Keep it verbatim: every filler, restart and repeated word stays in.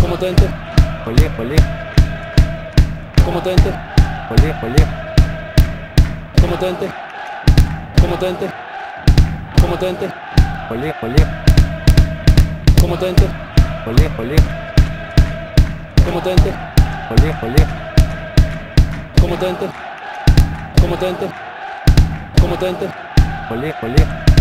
como tente, olé, olé, como tente, olé, olé, como tente, como tente, como tente, olé, olé, como tente, olé, olé, como tente, olé, olé, como tente, como tente, como tente, olé, olé.